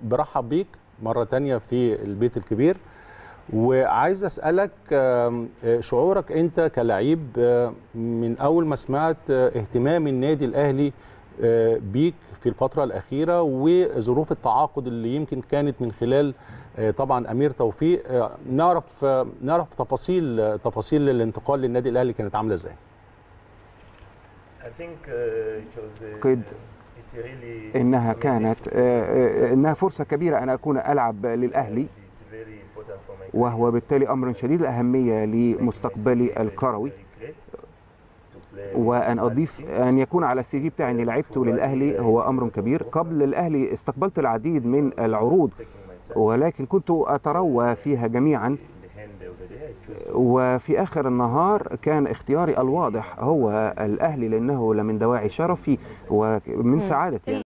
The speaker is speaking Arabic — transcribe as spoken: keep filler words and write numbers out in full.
برحب بيك مرة تانية في البيت الكبير، وعايز أسألك شعورك أنت كلاعب من أول ما سمعت اهتمام النادي الأهلي بيك في الفترة الأخيرة وظروف التعاقد اللي يمكن كانت من خلال طبعا أمير توفيق. نعرف نعرف تفاصيل تفاصيل الانتقال للنادي الأهلي كانت عاملة إزاي؟ أعتقد إنها كانت إنها فرصة كبيرة أن أكون ألعب للأهلي، وهو بالتالي أمر شديد الأهمية لمستقبلي الكروي، وأن أضيف أن يكون على السي في بتاعي أني لعبت للأهلي هو أمر كبير. قبل الأهلي استقبلت العديد من العروض ولكن كنت أتروى فيها جميعا، وفي آخر النهار كان اختياري الواضح هو الأهلي، لأنه لمن دواعي شرفي ومن سعادتي.